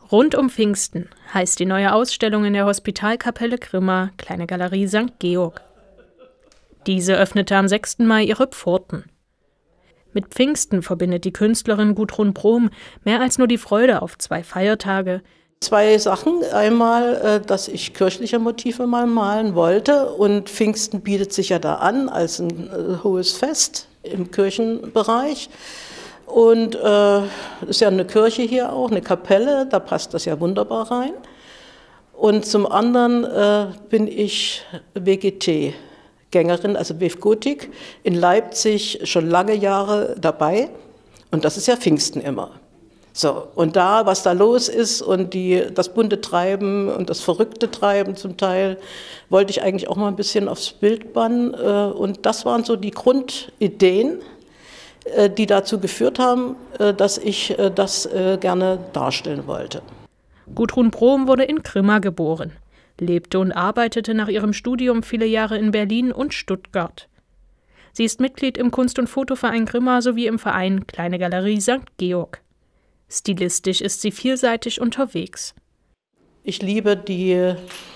Rund um Pfingsten heißt die neue Ausstellung in der Hospitalkapelle Grimma, Kleine Galerie St. Georg. Diese öffnete am 6. Mai ihre Pforten. Mit Pfingsten verbindet die Künstlerin Gudrun Brohm mehr als nur die Freude auf 2 Feiertage. 2 Sachen. Einmal, dass ich kirchliche Motive mal malen wollte, und Pfingsten bietet sich ja da an als ein hohes Fest im Kirchenbereich. Und ist ja eine Kirche hier auch, eine Kapelle, da passt das ja wunderbar rein. Und zum anderen bin ich WGT-Gängerin, also WF Gotik, in Leipzig schon lange Jahre dabei. Und das ist ja Pfingsten immer. So, und da, was da los ist und das bunte Treiben und das verrückte Treiben zum Teil, wollte ich eigentlich auch mal ein bisschen aufs Bild bannen. Und das waren so die Grundideen, die dazu geführt haben, dass ich das gerne darstellen wollte. Gudrun Brohm wurde in Grimma geboren, lebte und arbeitete nach ihrem Studium viele Jahre in Berlin und Stuttgart. Sie ist Mitglied im Kunst- und Fotoverein Grimma sowie im Verein Kleine Galerie St. Georg. Stilistisch ist sie vielseitig unterwegs. Ich liebe die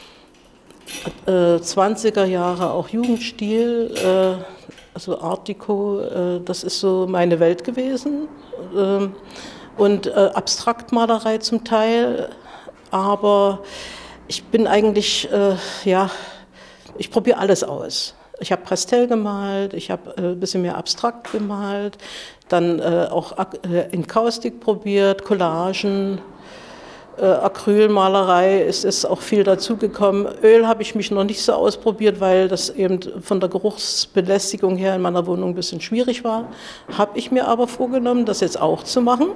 20er Jahre, auch Jugendstil, also Art Deco, das ist so meine Welt gewesen. Und Abstraktmalerei zum Teil, aber ich bin eigentlich, ich probiere alles aus. Ich habe Pastell gemalt, ich habe ein bisschen mehr abstrakt gemalt, dann auch in Kaustik probiert, Collagen, Acrylmalerei, es ist auch viel dazugekommen. Öl habe ich mich noch nicht so ausprobiert, weil das eben von der Geruchsbelästigung her in meiner Wohnung ein bisschen schwierig war. Habe ich mir aber vorgenommen, das jetzt auch zu machen.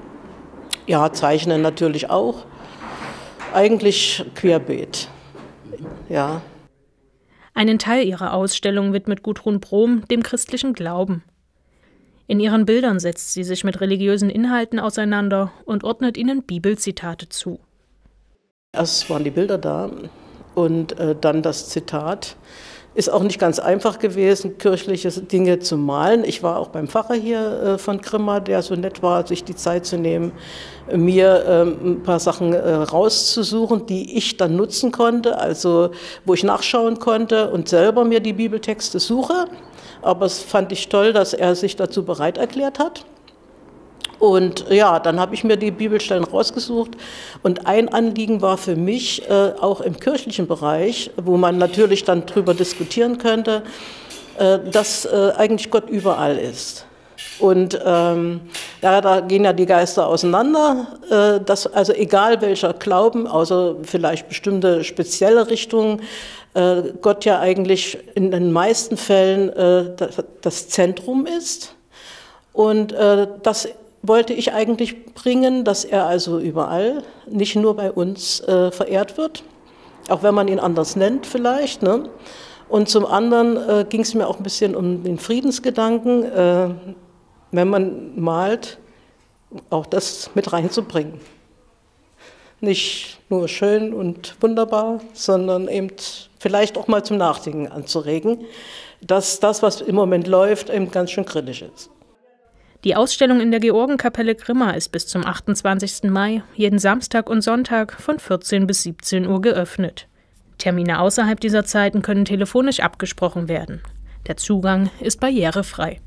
Ja, Zeichnen natürlich auch. Eigentlich querbeet, ja. Einen Teil ihrer Ausstellung widmet Gudrun Brohm dem christlichen Glauben. In ihren Bildern setzt sie sich mit religiösen Inhalten auseinander und ordnet ihnen Bibelzitate zu. Erst waren die Bilder da und dann das Zitat. Ist auch nicht ganz einfach gewesen, kirchliche Dinge zu malen. Ich war auch beim Pfarrer hier von Grimma, der so nett war, sich die Zeit zu nehmen, mir ein paar Sachen rauszusuchen, die ich dann nutzen konnte, also wo ich nachschauen konnte und selber mir die Bibeltexte suche. Aber es fand ich toll, dass er sich dazu bereit erklärt hat. Und ja, dann habe ich mir die Bibelstellen rausgesucht, und ein Anliegen war für mich, auch im kirchlichen Bereich, wo man natürlich dann drüber diskutieren könnte, dass eigentlich Gott überall ist. Und da gehen ja die Geister auseinander, dass also egal welcher Glauben, außer vielleicht bestimmte spezielle Richtungen, Gott ja eigentlich in den meisten Fällen das Zentrum ist. Und das wollte ich eigentlich bringen, dass er also überall, nicht nur bei uns, verehrt wird, auch wenn man ihn anders nennt vielleicht, ne? Und zum anderen ging es mir auch ein bisschen um den Friedensgedanken, wenn man malt, auch das mit reinzubringen. Nicht nur schön und wunderbar, sondern eben vielleicht auch mal zum Nachdenken anzuregen, dass das, was im Moment läuft, eben ganz schön kritisch ist. Die Ausstellung in der Georgenkapelle Grimma ist bis zum 28. Mai jeden Samstag und Sonntag von 14 bis 17 Uhr geöffnet. Termine außerhalb dieser Zeiten können telefonisch abgesprochen werden. Der Zugang ist barrierefrei.